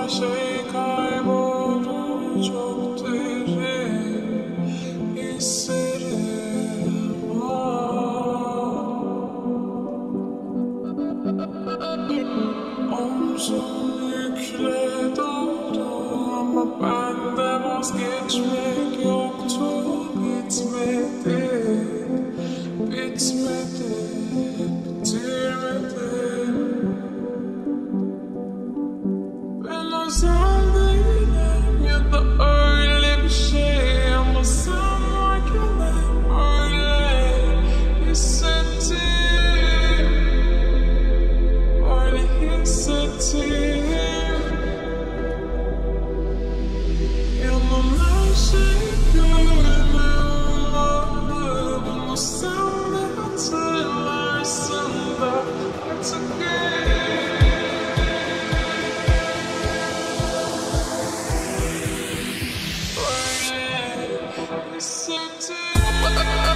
şey kayboldu çok derin hislerim var. Omzum yükle doldu ama bende vazgeçmek yoktu. Bitmedi, bitmedi, bitirmedi. Ben özel değilim ya da öyle bir şey ama sen varken hep öyle hissettim, öyle hissettim. Yanım her şey gönlüme olmalı, bunu sen de hatırlarsın da artık hissettim.